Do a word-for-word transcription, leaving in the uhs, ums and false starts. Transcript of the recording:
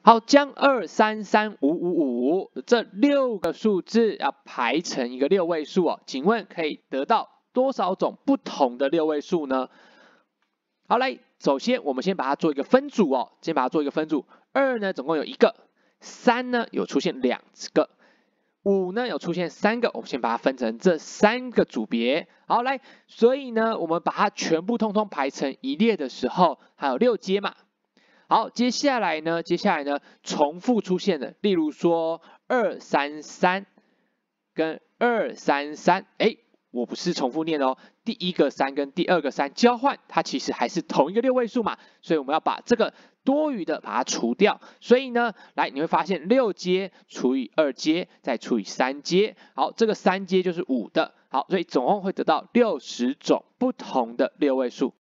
好，将二三三五五五这六个数字要排成一个六位数哦，请问可以得到多少种不同的六位数呢？好，来，首先我们先把它做一个分组哦，先把它做一个分组。二呢，总共有一个；三呢，有出现两个；五呢，有出现三个。我们先把它分成这三个组别。好，来，所以呢，我们把它全部通通排成一列的时候，还有六阶嘛。好，接下来呢，接下来呢，重复出现的，例如说二三三跟二三三，哎，我不是重复念哦，第一个三跟第二个三交换，它其实还是同一个六位数嘛，所以我们要把这个多余的把它除掉。所以呢，来你会发现六阶除以二阶再除以三阶，好，这个三阶就是五的，好，所以总共会得到六十种不同的六位数。